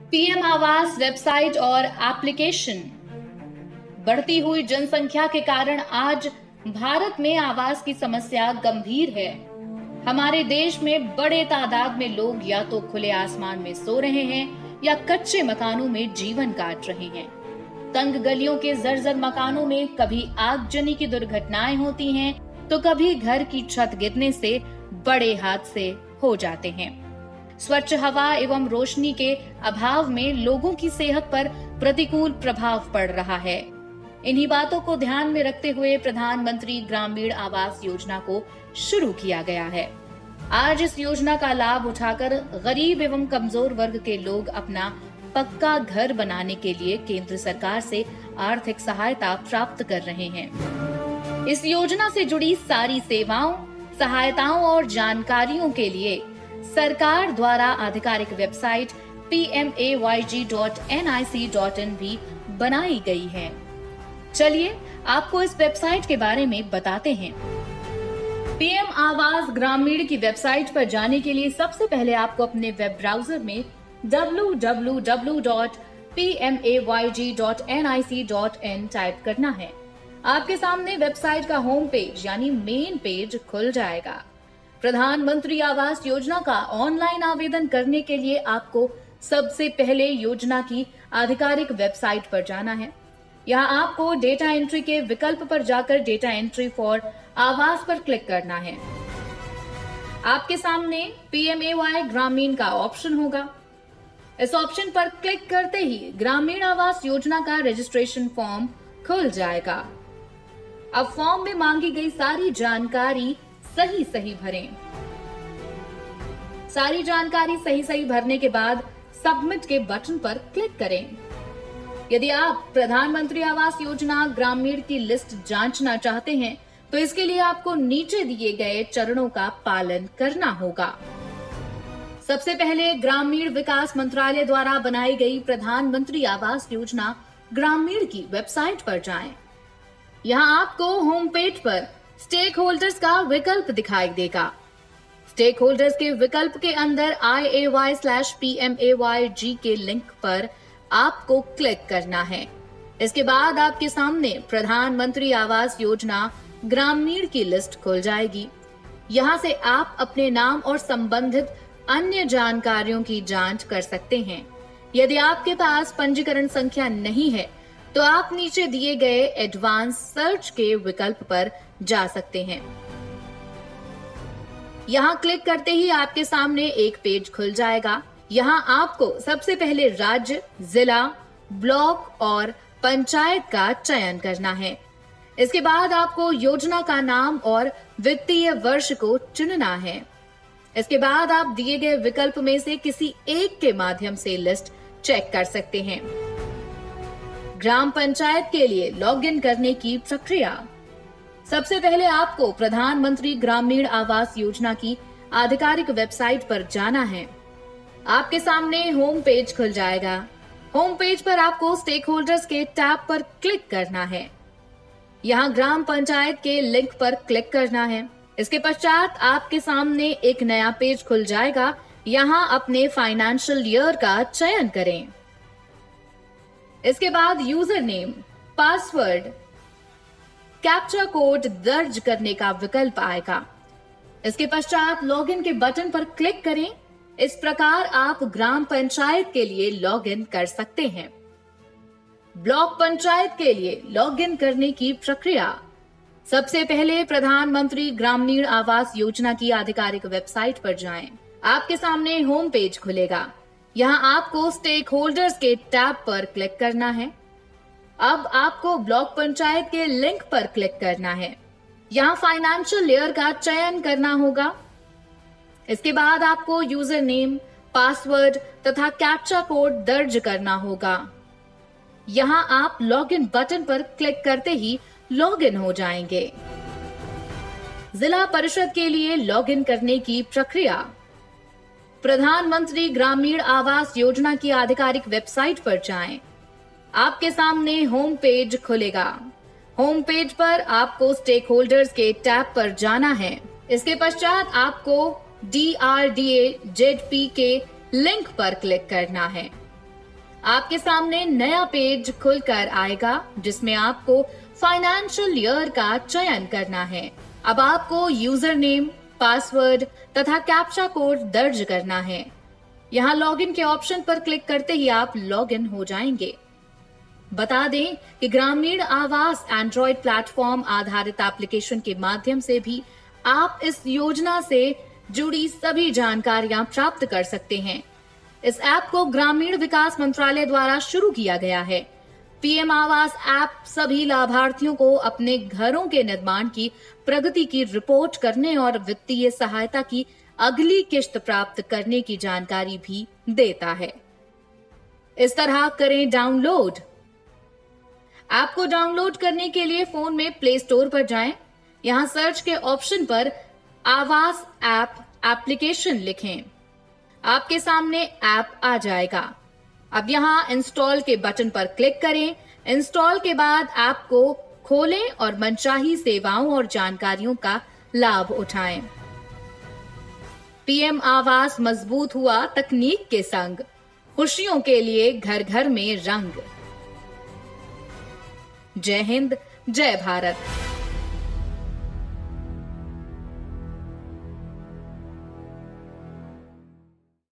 PM आवास website और application. बढ़ती हुई जनसंख्या के कारण आज भारत में आवास की समस्या गंभीर है। हमारे देश में बड़े तादाद में लोग या तो खुले आसमान में सो रहे हैं या कच्चे मकानों में जीवन काट रहे हैं। तंग गलियों के जर्जर मकानों में कभी आगजनी की दुर्घटनाएं होती हैं तो कभी घर की छत गिरने से बड़े हादसे हो जाते हैं। स्वच्छ हवा एवं रोशनी के अभाव में लोगों की सेहत पर प्रतिकूल प्रभाव पड़ रहा है। इन्हीं बातों को ध्यान में रखते हुए प्रधानमंत्री ग्रामीण आवास योजना को शुरू किया गया है। आज इस योजना का लाभ उठाकर गरीब एवं कमजोर वर्ग के लोग अपना पक्का घर बनाने के लिए केंद्र सरकार से आर्थिक सहायता प्राप्त कर रहे हैं। इस योजना से जुड़ी सारी सेवाओं, सहायताओं और जानकारियों के लिए सरकार द्वारा आधिकारिक वेबसाइट pmayg.nic.in भी बनाई गई है। चलिए आपको इस वेबसाइट के बारे में बताते हैं। पीएम आवास ग्रामीण की वेबसाइट पर जाने के लिए सबसे पहले आपको अपने वेब ब्राउजर में www.pmayg.nic.in टाइप करना है। आपके सामने वेबसाइट का होम पेज यानी मेन पेज खुल जाएगा। प्रधानमंत्री आवास योजना का ऑनलाइन आवेदन करने के लिए आपको सबसे पहले योजना की आधिकारिक वेबसाइट पर जाना है। यहाँ आपको डेटा एंट्री के विकल्प पर जाकर डेटा एंट्री फॉर आवास पर क्लिक करना है। आपके सामने पीएमएवाई ग्रामीण का ऑप्शन होगा। इस ऑप्शन पर क्लिक करते ही ग्रामीण आवास योजना का रजिस्ट्रेशन फॉर्म खुल जाएगा। अब फॉर्म में मांगी गई सारी जानकारी सही भरें। सारी जानकारी सही भरने के बाद सबमिट के बटन पर क्लिक करें। यदि आप प्रधानमंत्री आवास योजना ग्रामीण की लिस्ट जांचना चाहते हैं तो इसके लिए आपको नीचे दिए गए चरणों का पालन करना होगा। सबसे पहले ग्रामीण विकास मंत्रालय द्वारा बनाई गई प्रधानमंत्री आवास योजना ग्रामीण की वेबसाइट पर जाएं। यहाँ आपको होम पेज पर स्टेक होल्डर्स का विकल्प दिखाई देगा। स्टेक होल्डर्स के विकल्प के अंदर IAY/PMAYG के लिंक पर आपको क्लिक करना है। इसके बाद आपके सामने प्रधानमंत्री आवास योजना ग्रामीण की लिस्ट खुल जाएगी। यहाँ से आप अपने नाम और संबंधित अन्य जानकारियों की जांच कर सकते हैं। यदि आपके पास पंजीकरण संख्या नहीं है तो आप नीचे दिए गए एडवांस सर्च के विकल्प पर जा सकते हैं। यहाँ क्लिक करते ही आपके सामने एक पेज खुल जाएगा। यहाँ आपको सबसे पहले राज्य, जिला, ब्लॉक और पंचायत का चयन करना है। इसके बाद आपको योजना का नाम और वित्तीय वर्ष को चुनना है। इसके बाद आप दिए गए विकल्प में से किसी एक के माध्यम से लिस्ट चेक कर सकते हैं। ग्राम पंचायत के लिए लॉगिन करने की प्रक्रिया। सबसे पहले आपको प्रधानमंत्री ग्रामीण आवास योजना की आधिकारिक वेबसाइट पर जाना है। आपके सामने होम पेज खुल जाएगा। होम पेज पर आपको स्टेक होल्डर्स के टैब पर क्लिक करना है। यहाँ ग्राम पंचायत के लिंक पर क्लिक करना है। इसके पश्चात आपके सामने एक नया पेज खुल जाएगा। यहाँ अपने फाइनेंशियल ईयर का चयन करें। इसके बाद username, password, captcha code दर्ज करने का विकल्प आएगा। इसके पश्चात लॉगिन के बटन पर क्लिक करें। इस प्रकार आप ग्राम पंचायत के लिए लॉगिन कर सकते हैं। ब्लॉक पंचायत के लिए लॉगिन करने की प्रक्रिया। सबसे पहले प्रधानमंत्री ग्रामीण आवास योजना की आधिकारिक वेबसाइट पर जाएं। आपके सामने होम पेज खुलेगा। यहाँ आपको स्टेक होल्डर्स के टैब पर क्लिक करना है। अब आपको ब्लॉक पंचायत के लिंक पर क्लिक करना है। यहाँ फाइनेंशियल ईयर का चयन करना होगा। इसके बाद आपको यूजर नेम, पासवर्ड तथा कैप्चा कोड दर्ज करना होगा। यहाँ आप लॉगिन बटन पर क्लिक करते ही लॉगिन हो जाएंगे। जिला परिषद के लिए लॉगिन करने की प्रक्रिया। प्रधानमंत्री ग्रामीण आवास योजना की आधिकारिक वेबसाइट पर जाएं। आपके सामने होम पेज खुलेगा। होम पेज पर आपको स्टेक होल्डर्स के टैब पर जाना है। इसके पश्चात आपको DRDA-ZP के लिंक पर क्लिक करना है। आपके सामने नया पेज खुलकर आएगा जिसमें आपको फाइनेंशियल ईयर का चयन करना है। अब आपको यूजर नेम, पासवर्ड तथा कैप्चा कोड दर्ज करना है। यहाँ लॉगिन के ऑप्शन पर क्लिक करते ही आप लॉगिन हो जाएंगे। बता दें कि ग्रामीण आवास एंड्रॉइड प्लेटफॉर्म आधारित एप्लीकेशन के माध्यम से भी आप इस योजना से जुड़ी सभी जानकारियां प्राप्त कर सकते हैं। इस ऐप को ग्रामीण विकास मंत्रालय द्वारा शुरू किया गया है। पीएम आवास ऐप सभी लाभार्थियों को अपने घरों के निर्माण की प्रगति की रिपोर्ट करने और वित्तीय सहायता की अगली किश्त प्राप्त करने की जानकारी भी देता है। इस तरह करें डाउनलोड। ऐप को डाउनलोड करने के लिए फोन में प्ले स्टोर पर जाएं। यहां सर्च के ऑप्शन पर आवास ऐप एप्लीकेशन लिखें। आपके सामने ऐप आ जाएगा। अब यहां इंस्टॉल के बटन पर क्लिक करें। इंस्टॉल के बाद ऐप को खोलें और मनचाही सेवाओं और जानकारियों का लाभ उठाएं। पीएम आवास मजबूत हुआ तकनीक के संग, खुशियों के लिए घर घर में रंग। जय हिंद, जय भारत।